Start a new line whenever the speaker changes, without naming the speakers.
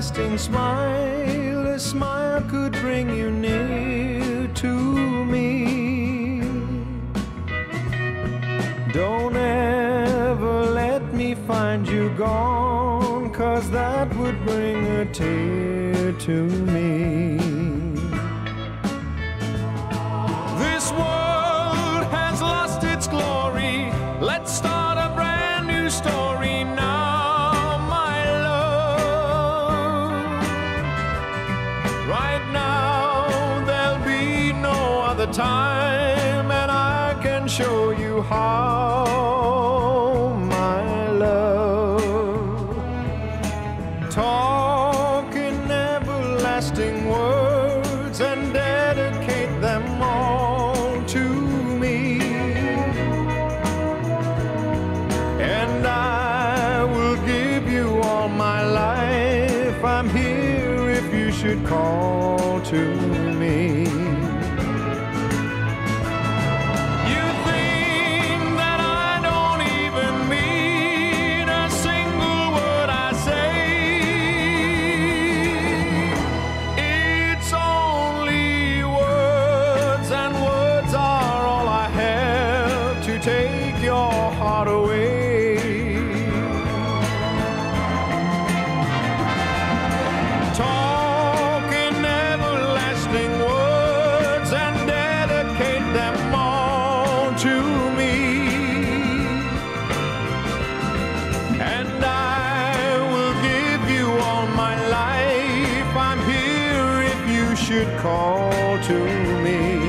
everlasting smile, a smile could bring you near to me. Don't ever let me find you gone, 'cause that would bring a tear to me. This world has lost its glory. Let's start a brand new story now, my love. Right now there'll be no other time, and I can show you how, my love. Talk in everlasting words and dedicate them all to me, and I will give you all my life. I'm here if you should call to me. You think that I don't even mean a single word I say. It's only words, and words are all I have to take your heart away. Talk in everlasting words and dedicate them all to me, and I will give you all my life. I'm here if you should call to me.